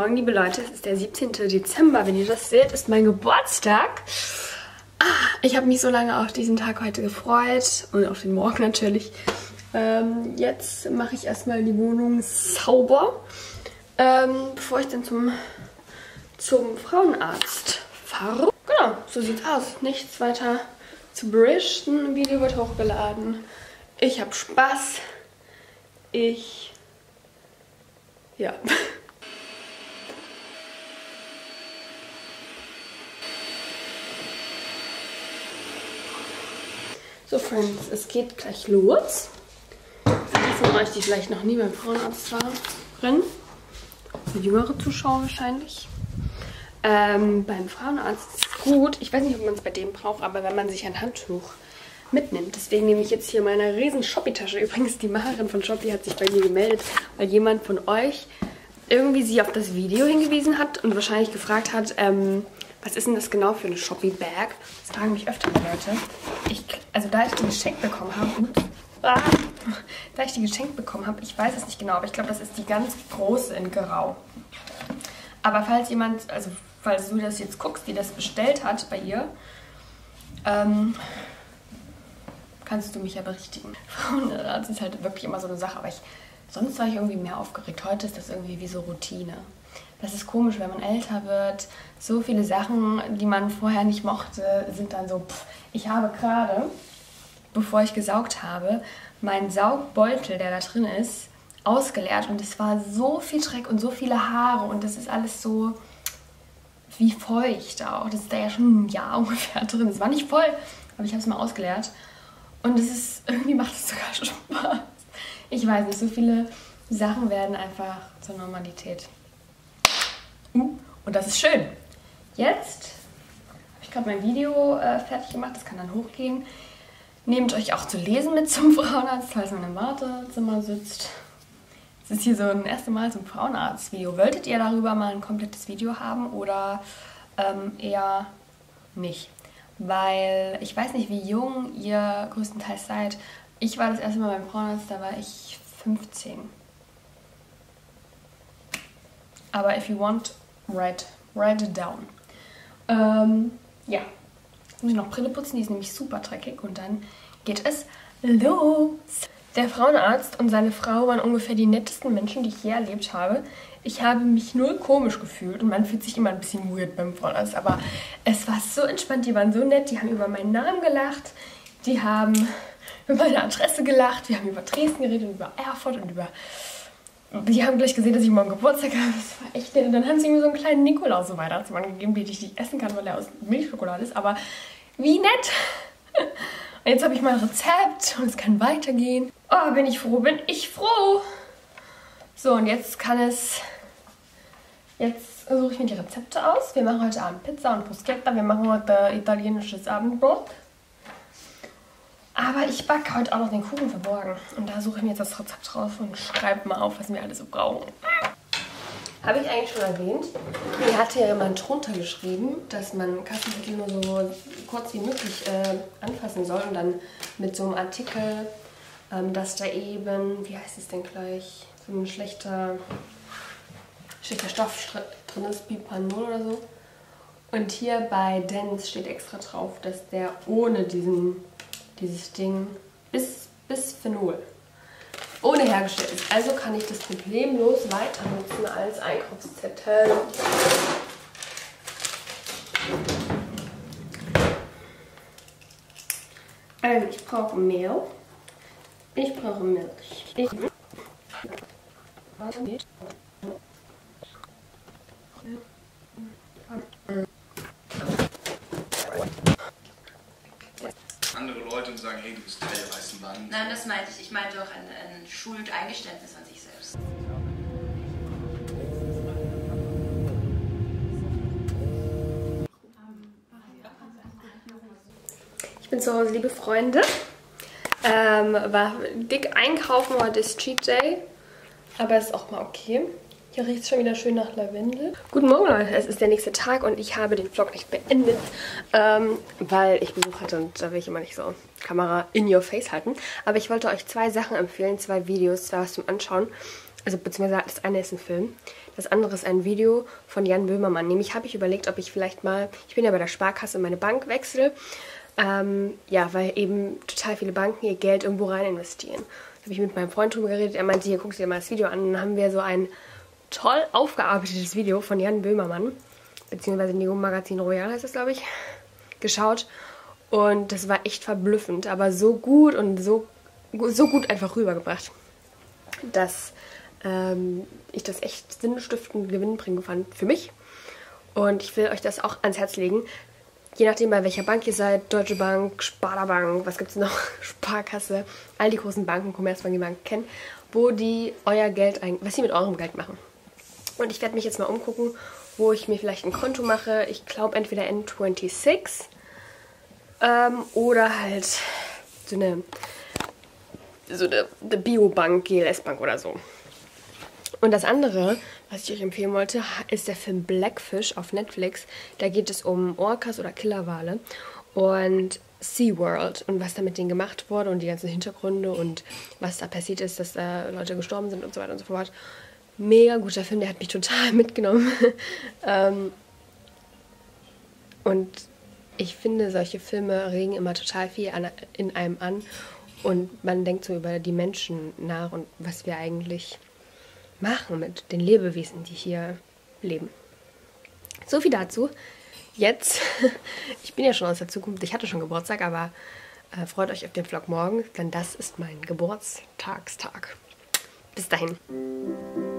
Morgen, liebe Leute. Es ist der 17. Dezember. Wenn ihr das seht, ist mein Geburtstag. Ich habe mich so lange auf diesen Tag heute gefreut und auf den Morgen natürlich. Jetzt mache ich erstmal die Wohnung sauber, bevor ich dann zum Frauenarzt fahre. Genau, so sieht's aus. Nichts weiter zu berichten. Ein Video wird hochgeladen. Ich habe Spaß. Ja. So, Friends, es geht gleich los. Die von euch, die vielleicht noch nie beim Frauenarzt waren, für jüngere Zuschauer wahrscheinlich. Beim Frauenarzt ist es gut. Ich weiß nicht, ob man es bei dem braucht, aber wenn man sich ein Handtuch mitnimmt. Deswegen nehme ich jetzt hier meine riesen Shopee-Tasche. Übrigens, die Macherin von Shopee hat sich bei mir gemeldet, weil jemand von euch irgendwie sie auf das Video hingewiesen hat und wahrscheinlich gefragt hat, was ist denn das genau für eine Shopee-Bag? Das fragen mich öfter die Leute. Also da ich die geschenkt bekommen habe, ich weiß es nicht genau, aber ich glaube, das ist die ganz große in Grau. Aber falls jemand, also falls du das jetzt guckst, die das bestellt hat bei ihr, kannst du mich ja berichtigen. Frauenarzt ist halt wirklich immer so eine Sache, aber sonst war ich irgendwie mehr aufgeregt. Heute ist das irgendwie wie so Routine. Das ist komisch, wenn man älter wird. So viele Sachen, die man vorher nicht mochte, sind dann so, ich habe gerade, bevor ich gesaugt habe, meinen Saugbeutel, der da drin ist, ausgeleert. Und es war so viel Dreck und so viele Haare und das ist alles so wie feucht auch. Das ist da ja schon ein Jahr ungefähr drin. Es war nicht voll, aber ich habe es mal ausgeleert. Und irgendwie macht es sogar Spaß. Ich weiß nicht, so viele Sachen werden einfach zur Normalität. Und das ist schön. Jetzt habe ich gerade mein Video fertig gemacht, das kann dann hochgehen. Nehmt euch auch zu lesen mit zum Frauenarzt, falls man im Wartezimmer sitzt. Es ist hier so ein erstes Mal zum Frauenarzt-Video. Wolltet ihr darüber mal ein komplettes Video haben oder eher nicht? Weil ich weiß nicht, wie jung ihr größtenteils seid. Ich war das erste Mal beim Frauenarzt, da war ich 15. Aber if you want, write it down. Ja, jetzt muss ich noch Brille putzen, die ist nämlich super dreckig und dann geht es los. Der Frauenarzt und seine Frau waren ungefähr die nettesten Menschen, die ich je erlebt habe. Ich habe mich null komisch gefühlt und man fühlt sich immer ein bisschen weird beim Frauenarzt, aber es war so entspannt, die waren so nett, die haben über meinen Namen gelacht, die haben über meine Adresse gelacht, wir haben über Dresden geredet und über Erfurt und die haben gleich gesehen, dass ich morgen Geburtstag habe, das war echt nett. Und dann haben sie mir so einen kleinen Nikolaus so Weihnachtsmann gegeben, den ich nicht essen kann, weil er aus Milchschokolade ist, aber wie nett! Und jetzt habe ich mein Rezept und es kann weitergehen. Oh, bin ich froh! So, und jetzt suche ich mir die Rezepte aus. Wir machen heute Abend Pizza und Bruschetta. Wir machen heute italienisches Abendbrot. Aber ich backe heute auch noch den Kuchen verborgen. Und da suche ich mir jetzt das Rezept raus und schreibe mal auf, was wir alle so brauchen. Habe ich eigentlich schon erwähnt? Mir hatte ja jemand drunter geschrieben, dass man Kassenzettel nur so kurz wie möglich anfassen soll. Und dann mit so einem Artikel, dass da eben, wie heißt es denn gleich, so ein schlechter Stoff drin ist, Bipanol oder so. Und hier bei Dance steht extra drauf, dass der ohne dieses Ding bis Phenol ohne hergestellt ist. Also kann ich das problemlos weiter nutzen als Einkaufszettel. Also ich brauche Mehl. Ich brauche Milch. Andere Leute und sagen, hey, du bist Teil der weißen Wand. Nein, das meinte ich. Ich meinte auch ein Schuldeingeständnis an sich selbst. Ich bin zu Hause, liebe Freunde. War dick einkaufen, heute ist Cheat Day. Aber ist auch mal okay. Hier riecht es schon wieder schön nach Lavendel. Guten Morgen, Leute. Es ist der nächste Tag und ich habe den Vlog nicht beendet, weil ich Besuch hatte und da will ich immer nicht so Kamera in your face halten. Aber ich wollte euch zwei Sachen empfehlen, zwei Videos, zwei was zum Anschauen. Also beziehungsweise das eine ist ein Film, das andere ist ein Video von Jan Böhmermann. Nämlich habe ich überlegt, ob ich vielleicht mal, ich bin ja bei der Sparkasse, meine Bank wechsle. Ja, weil eben total viele Banken ihr Geld irgendwo rein investieren. Da habe ich mit meinem Freund drüber geredet. Er meinte, hier, guck dir mal das Video an. Und dann haben wir so ein toll aufgearbeitetes Video von Jan Böhmermann, beziehungsweise Neo Magazin Royal heißt das, glaube ich, geschaut. Und das war echt verblüffend, aber so gut und so gut einfach rübergebracht, dass ich das echt sinnstiftend gewinnbringend fand für mich. Und ich will euch das auch ans Herz legen. Je nachdem, bei welcher Bank ihr seid, Deutsche Bank, Sparda Bank, was gibt es noch, Sparkasse, all die großen Banken, Commerzbank, die man kennt, wo die euer Geld, was sie mit eurem Geld machen. Und ich werde mich jetzt mal umgucken, wo ich mir vielleicht ein Konto mache. Ich glaube entweder N26 oder halt so eine Biobank, GLS-Bank oder so. Und das andere, was ich euch empfehlen wollte, ist der Film Blackfish auf Netflix. Da geht es um Orcas oder Killerwale und SeaWorld und was da mit denen gemacht wurde und die ganzen Hintergründe und was da passiert ist, dass da Leute gestorben sind und so weiter und so fort. Mega guter Film, der hat mich total mitgenommen. Und ich finde, solche Filme regen immer total viel in einem an und man denkt so über die Menschen nach und was wir eigentlich machen mit den Lebewesen, die hier leben. So viel dazu. Jetzt, ich bin ja schon aus der Zukunft, ich hatte schon Geburtstag, aber freut euch auf den Vlog morgen, denn das ist mein Geburtstagstag. Bis dahin.